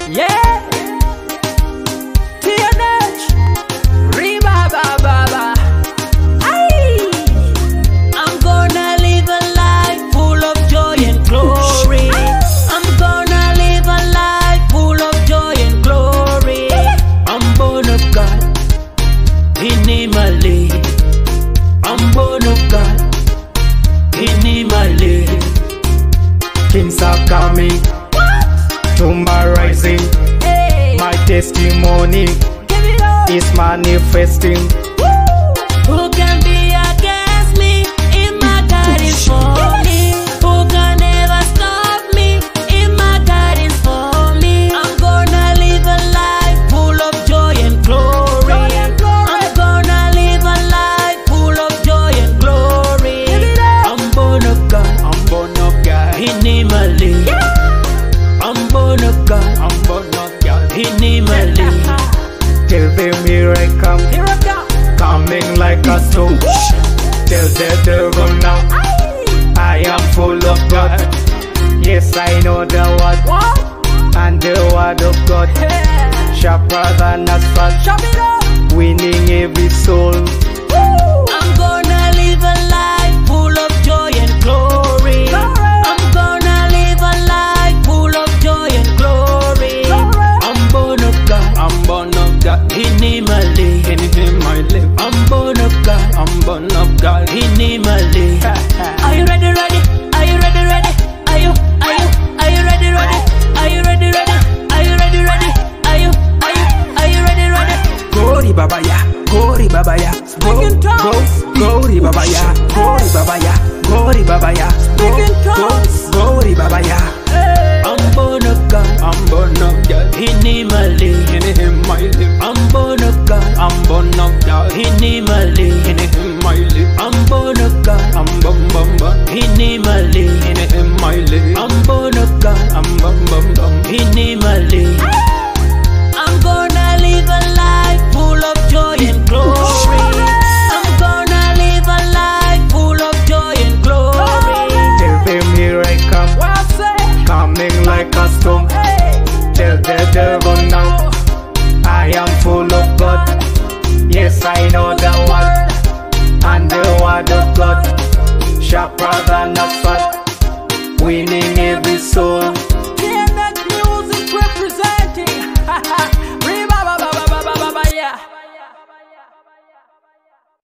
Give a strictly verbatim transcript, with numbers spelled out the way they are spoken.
Yeah. T N H. Riba ba ba ba. Aye. I'm gonna live a life full of joy and glory. I'm gonna live a life full of joy and glory. I'm born of God. In Him I live. I'm born of God. In Him I live. Kings are coming to my rising. Hey. My testimony Give it up. is manifesting. Who can be against me? In my God is for me. Who can ever stop me? In my God is for me. I'm gonna live a life full of joy and glory. I'm gonna live a life full of joy and glory. I'm born of God. I'm born of God. In Him I live. I'm born of God. I'm born of God. In Him I live. Tell them here I come, Here I come. coming like a storm. Tell the devil now, I am full of God. Yes, I know the word, What? and the word of God, Yeah. sharper than asphalt, Chop it up. winning every soul. I'm gonna live a life full of joy and glory. I'm gonna live a life full of joy and glory. I'm born of God. I'm born of God. In Him I live. In Him I live. I'm born of God. I'm born of God. In Him I live. Are you ready, ready? Are you ready, ready? Are you, are you, are you ready, ready? Are you ready, ready? Are you ready, ready? Are you, are you, are you ready, ready? Gori babaya, Gori babaya, go, Speak in go, tongues. Gori babaya, Gori babaya, Gori babaya, go, Speak in go, tongues. Gori babaya. I'm born of God. I'm born of God. In Him I live. In Him I live. I'm born of God. I'm born of God. In Him I